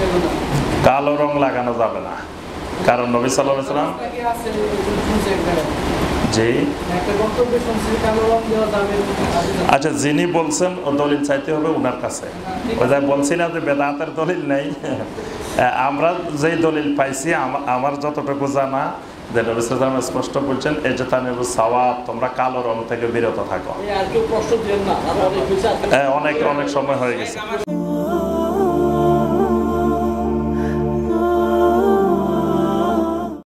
কালো রং লাগানো যাবে না, কারণ নবী সাল্লাল্লাহু আলাইহি ওয়াসাল্লাম জি আচ্ছা যিনি বলছেন ও দলিল চাইতে হবে ওনার কাছে। ওই যে বলছি না যে বেদাতের দলিল নেই, আমরা যেই দলিল পাইছি আমার যতটুকু জানা যে নবী সাল্লাল্লাহু আলাইহি ওয়াসাল্লাম স্পষ্ট বলছেন ইজতানিবু সাওয়াদ, তোমরা কালো রং থেকে বিরত থাকো। অনেক সময় হয়ে গেছে।